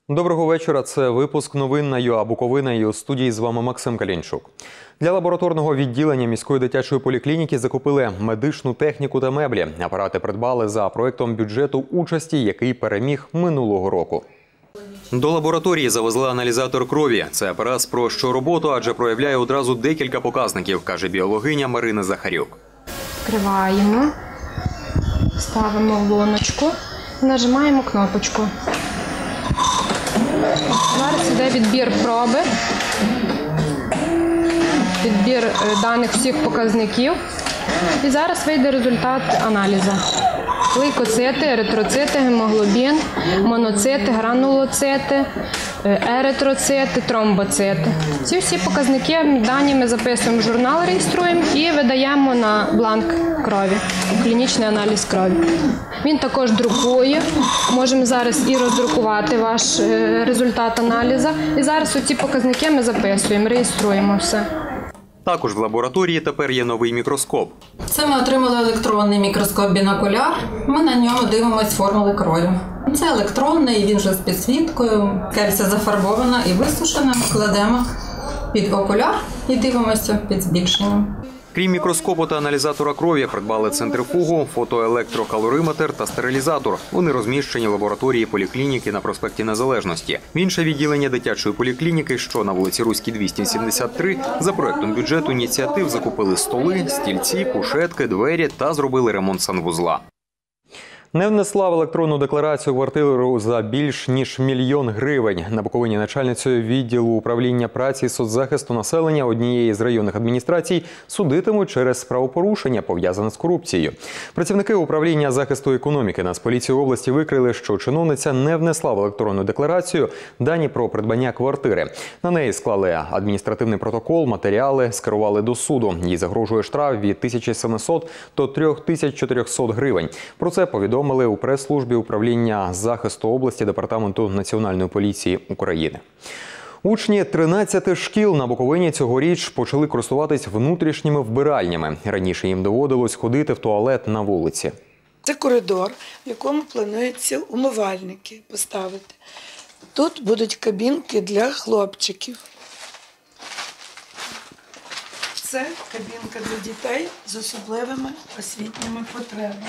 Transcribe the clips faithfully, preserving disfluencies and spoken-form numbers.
Доброго вечора. Це випуск новин на ЮА Буковина і у студії з вами Максим Калінчук. Для лабораторного відділення міської дитячої поліклініки закупили медичну техніку та меблі. Апарати придбали за проєктом бюджету участі, який переміг минулого року. До лабораторії завезли аналізатор крові. Це апарат спрощує роботу, адже проявляє одразу декілька показників, каже біологиня Марина Захарюк. Відкриваємо, ставимо в луночку і нажимаємо кнопочку. Зараз йде відбір проби, відбір даних всіх показників. І зараз вийде результат аналізу. Лейкоцити, еритроцити, гемоглобін, моноцити, гранулоцити, еритроцити, тромбоцити. Ці всі показники, дані ми записуємо в журнал, реєструємо і видаємо на бланк крові, клінічний аналіз крові. Він також друкує. Можемо зараз і роздрукувати ваш результат аналізу. І зараз оці показники ми записуємо, реєструємо все. Також в лабораторії тепер є новий мікроскоп. Це ми отримали електронний мікроскоп-бінокуляр. Ми на ньому дивимося формули крові. Це електронний, він вже з підсвіткою. Кельця зафарбована і висушена. Кладемо під окуляр і дивимося під збільшенням. Крім мікроскопу та аналізатора крові, придбали центрифугу, фотоелектрокалориметр та стерилізатор. Вони розміщені в лабораторії поліклініки на проспекті Незалежності. В інше відділення дитячої поліклініки, що на вулиці Руській, двісті сімдесят три, за проектом бюджету ініціатив закупили столи, стільці, кушетки, двері та зробили ремонт санвузла. Не внесла в електронну декларацію квартиру за більш ніж мільйон гривень. На Буковині начальницею відділу управління праці і соцзахисту населення однієї з районних адміністрацій судитимуть через правопорушення, пов'язане з корупцією. Працівники управління захисту економіки Нацполіції області викрили, що чиновниця не внесла в електронну декларацію дані про придбання квартири. На неї склали адміністративний протокол, матеріали, скерували до суду. Їй загрожує штраф від тисячі сімсот до трьох тисяч чотирьохсот гривень. Про це повідомили у прес-службі управління захисту області Департаменту Національної поліції України. Учні тринадцяти шкіл на Буковині цьогоріч почали користуватись внутрішніми вбиральнями. Раніше їм доводилось ходити в туалет на вулиці. Це коридор, в якому планується умивальники поставити. Тут будуть кабінки для хлопчиків. Це кабінка для дітей з особливими освітніми потребами.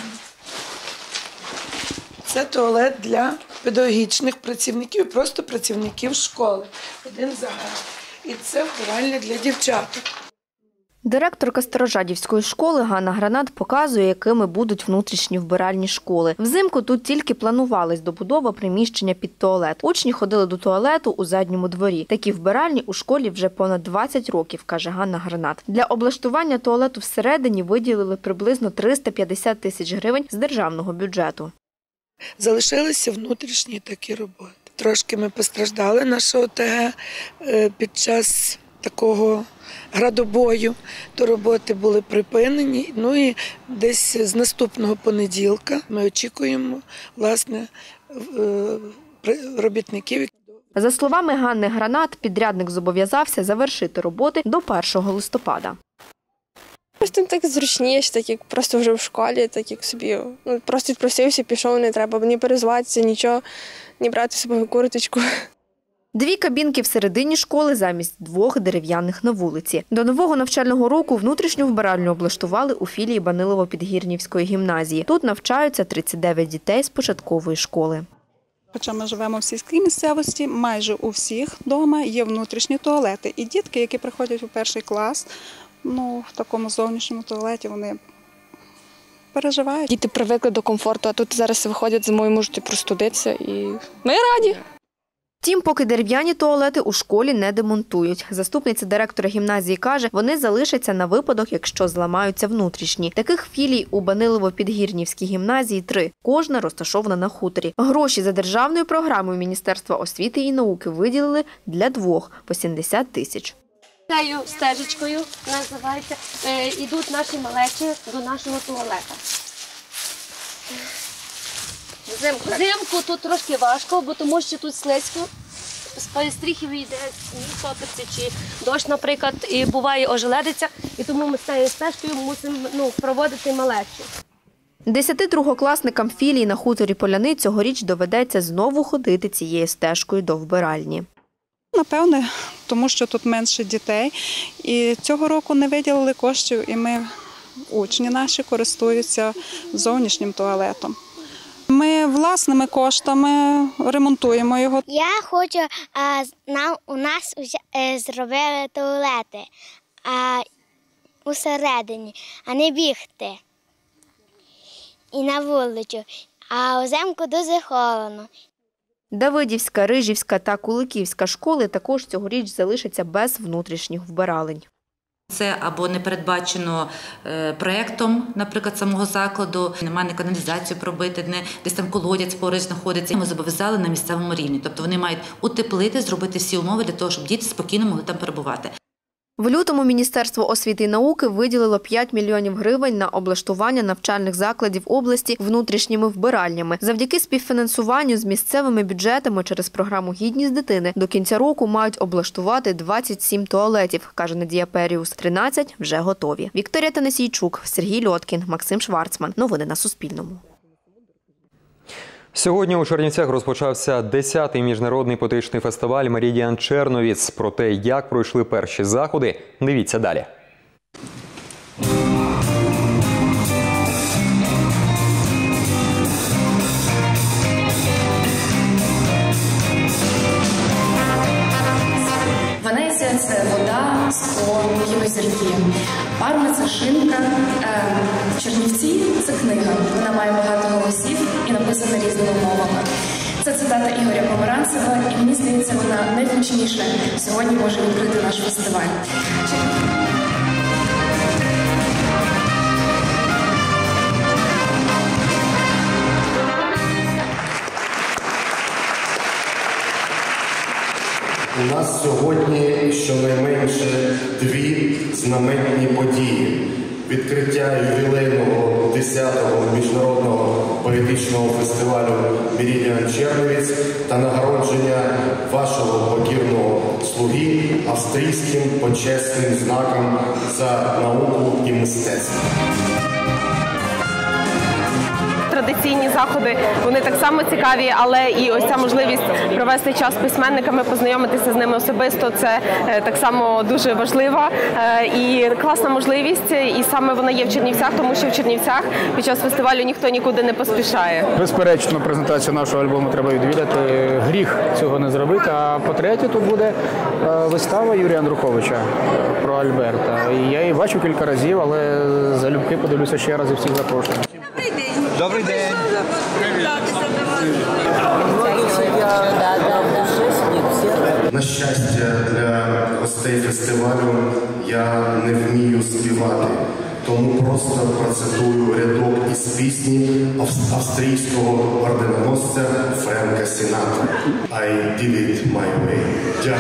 Це туалет для педагогічних працівників, просто працівників школи. Один загал. І це вбиральня для дівчаток. Директорка Старожадівської школи Ганна Гранат показує, якими будуть внутрішні вбиральні школи. Взимку тут тільки планувалась добудова приміщення під туалет. Учні ходили до туалету у задньому дворі. Такі вбиральні у школі вже понад двадцять років, каже Ганна Гранат. Для облаштування туалету всередині виділили приблизно триста п'ятдесят тисяч гривень з державного бюджету. Залишилися внутрішні такі роботи. Трошки ми постраждали наша О Те Ге під час такого градобою, то роботи були припинені. Ну і десь з наступного понеділка ми очікуємо, власне, робітників. За словами Ганни Гранат, підрядник зобов'язався завершити роботи до першого листопада. Просто так зручніше, так як просто вже в школі, так як собі. Ну, просто відпросився, пішов, не треба ні перезватися, нічого, ні брати з собою курточку. Дві кабінки всередині школи замість двох дерев'яних на вулиці. До нового навчального року внутрішню вбиральню облаштували у філії Банилово-Підгірнівської гімназії. Тут навчаються тридцять дев'ять дітей з початкової школи. Хоча ми живемо в сільській місцевості, майже у всіх вдома є внутрішні туалети. І дітки, які приходять у перший клас, ну, в такому зовнішньому туалеті, вони переживають. Діти привикли до комфорту, а тут зараз виходять зимою, можуть простудитися і ми раді. Втім, поки дерев'яні туалети у школі не демонтують. Заступниця директора гімназії каже, вони залишаться на випадок, якщо зламаються внутрішні. Таких філій у Банилово-Підгірнівській гімназії три. Кожна розташована на хуторі. Гроші за державною програмою Міністерства освіти і науки виділили для двох – по сімдесят тисяч. Цією стежечкою, називається, йдуть наші малечі до нашого туалета. Взимку. Взимку тут трошки важко, бо тому що тут слизько. З стріхів йде сніг, топиться, чи дощ, наприклад, і буває ожеледиця. І тому ми з цією стежкою мусимо ну, проводити малечі. Десяти другокласникам філії на хуторі Поляни цьогоріч доведеться знову ходити цією стежкою до вбиральні. Напевне, тому що тут менше дітей. І цього року не виділили коштів, і ми, учні наші, користуються зовнішнім туалетом. Ми власними коштами ремонтуємо його. Я хочу, а, нам, у нас е, зробили туалети а, усередині, а не бігти і на вулицю, а взимку дуже холодно. Давидівська, Рижівська та Куликівська школи також цьогоріч залишаться без внутрішніх вбиралень. Це або не передбачено проєктом, наприклад, самого закладу, немає каналізацію пробити, не десь там колодязь поруч знаходиться. Ми зобов'язали на місцевому рівні, тобто вони мають утеплити, зробити всі умови для того, щоб діти спокійно могли там перебувати. В лютому Міністерство освіти і науки виділило п'ять мільйонів гривень на облаштування навчальних закладів області внутрішніми вбиральнями. Завдяки співфінансуванню з місцевими бюджетами через програму «Гідність дитини» до кінця року мають облаштувати двадцять сім туалетів, каже Надія Періус. тринадцять вже готові. Вікторія Танасійчук, Сергій Льоткін, Максим Шварцман. Новини на Суспільному. Сьогодні у Чернівцях розпочався десятий міжнародний поетичний фестиваль «Меридіан Черновіць». Про те, як пройшли перші заходи, дивіться далі. Венеція – це вода, скло і озерки. Парма – це шинка. Чернівці – це книга. Вона має багато голосів і написана різними мовами. Це цитата Ігоря Померанцева, і мені здається, вона найвключніше сьогодні може відкрити наш фестиваль. У нас сьогодні щонайменше дві знаменні події. Відкриття ювілейного десятого міжнародного поетичного фестивалю «Меридіан Черновіць» та нагородження вашого покірного слуги австрійським почесним знаком за науку і мистецтво. Традиційні заходи, вони так само цікаві, але і ось ця можливість провести час з письменниками, познайомитися з ними особисто, це так само дуже важлива і класна можливість. І саме вона є в Чернівцях, тому що в Чернівцях під час фестивалю ніхто нікуди не поспішає. Безперечно, презентацію нашого альбому треба відвідати. Гріх цього не зробити. А по-третє, тут буде вистава Юрія Андруховича про Альберта. І я її бачу кілька разів, але залюбки подивлюся ще раз і всіх запрошую. Добрий день. На щастя для гостей фестивалю я не вмію співати, тому просто процитую рядок із пісні австрійського орденоносця Френка Сінатра «I did it my way». Дякую.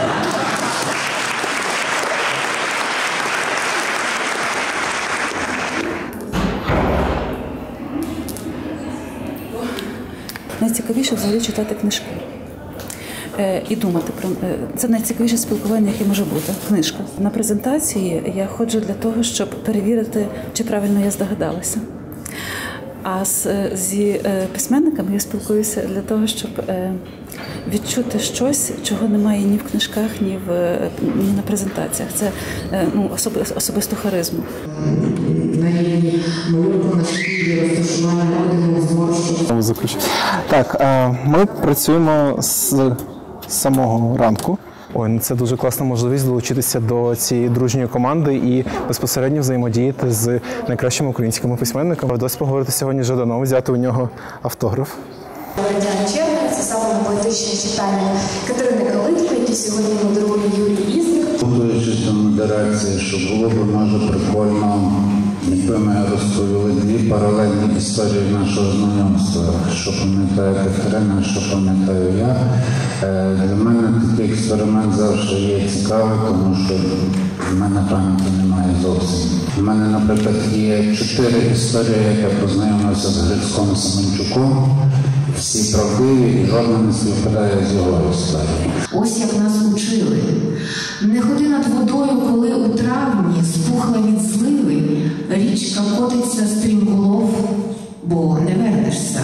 Найцікавіше взагалі читати книжки і думати про це. Найцікавіше спілкування, яке може бути. Книжка. На презентації я ходжу для того, щоб перевірити, чи правильно я здогадалася. А з, зі письменниками я спілкуюся для того, щоб відчути щось, чого немає ні в книжках, ні, в, ні на презентаціях. Це ну, особи, особисту харизму. На рівні малюнку на шкірі, розташування одягу, зморщу. Так, ми працюємо з самого ранку. Ой, це дуже класна можливість долучитися до цієї дружньої команди і безпосередньо взаємодіяти з найкращими українськими письменниками. Вдалося поговорити сьогодні з Жаданом, взяти у нього автограф. «Меридіан Черновіць» – це саме поетичне читання Катерини Калитко, які сьогодні модерує Юрій Ізник. Готуючись до модерації, що було б може прикольно, якби ми розповіли дві паралельні історії нашого знайомства. Що пам'ятає Катерина, що пам'ятаю я. Для мене такий експеримент завжди є цікавий, тому що в мене пам'яті немає зовсім. У мене, наприклад, є чотири історії, як я познайомився з Грицьком Семенчуком. Всі правдиві і жодна не співпадає з його історією. Ось як нас учили. Не ходи над водою, коли у травні спухла від зливи, річка котиться стрімголов, бо не вернешся.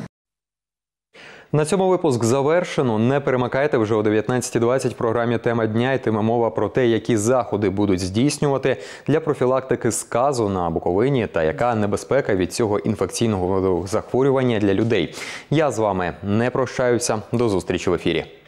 На цьому випуск завершено. Не перемикайте, вже о дев'ятнадцятій двадцять в програмі «Тема дня» йтиме мова про те, які заходи будуть здійснювати для профілактики сказу на Буковині та яка небезпека від цього інфекційного захворювання для людей. Я з вами не прощаюся. До зустрічі в ефірі.